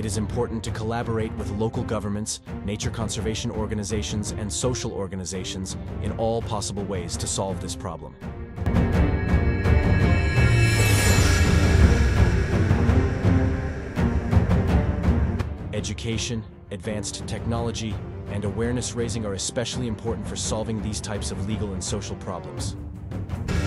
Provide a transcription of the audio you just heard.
is important to collaborate with local governments, nature conservation organizations, and social organizations in all possible ways to solve this problem. Education, advanced technology, and awareness raising are especially important for solving these types of legal and social problems.